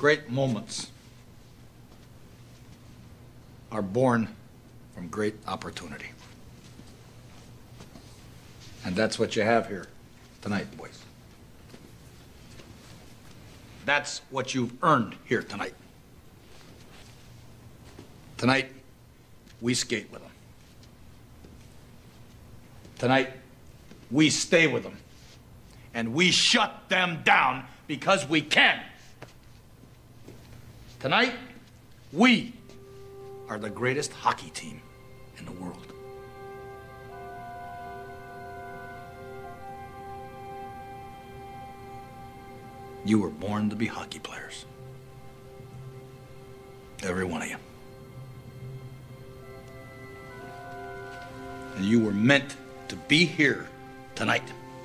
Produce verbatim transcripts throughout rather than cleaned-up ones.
Great moments are born from great opportunity. And that's what you have here tonight, boys. That's what you've earned here tonight. Tonight, we skate with them. Tonight, we stay with them. And we shut them down because we can. Tonight, we are the greatest hockey team in the world. You were born to be hockey players. Every one of you. And you were meant to be here tonight.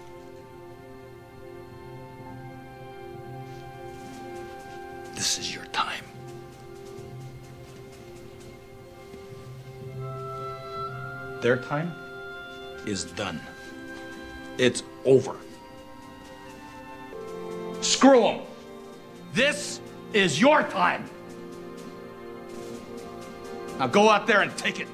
This is your time. Their time is done. It's over. Screw them. This is your time. Now go out there and take it.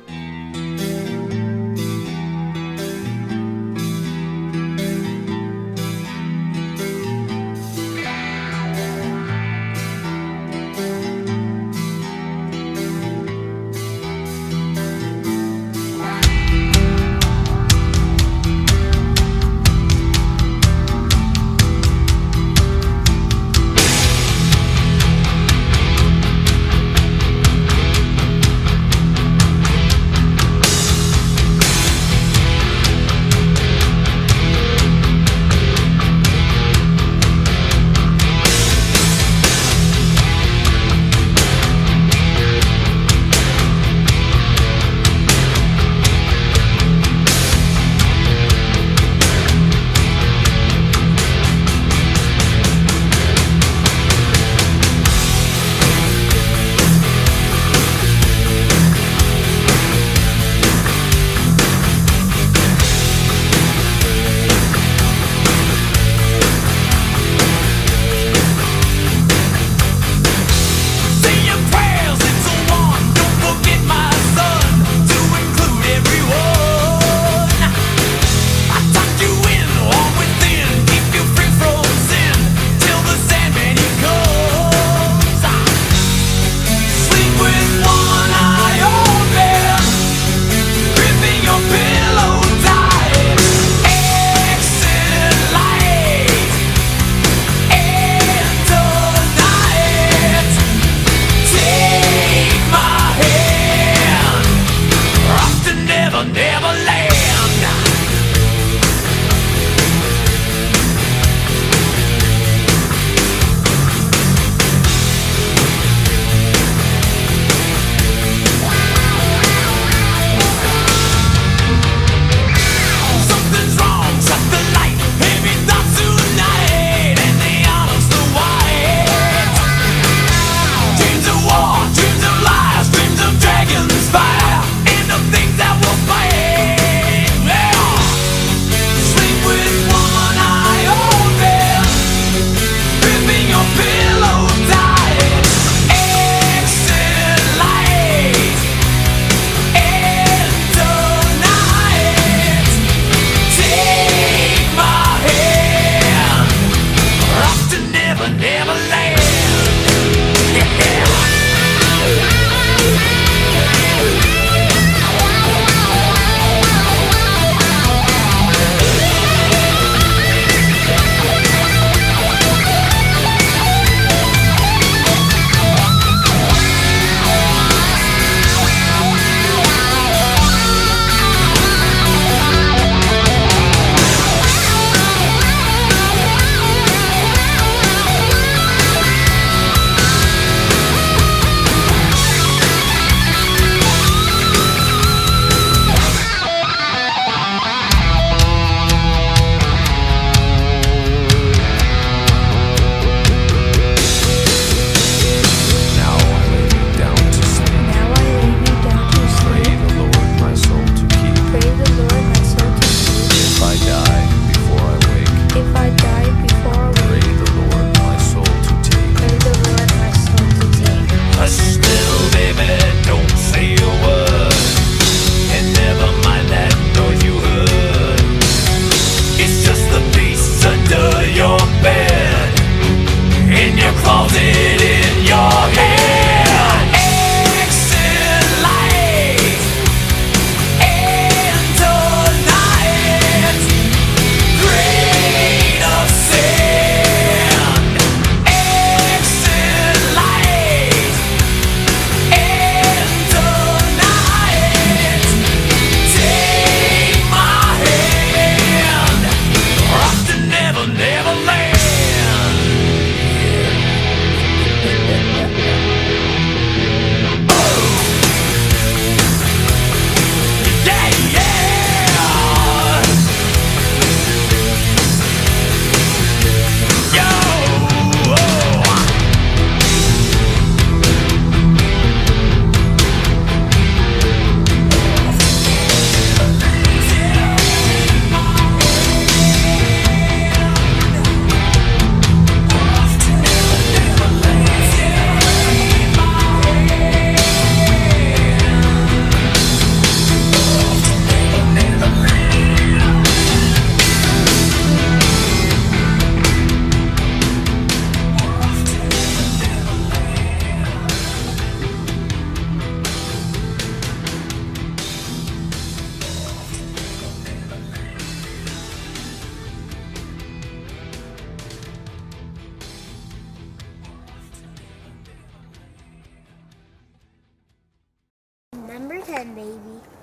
ten, baby.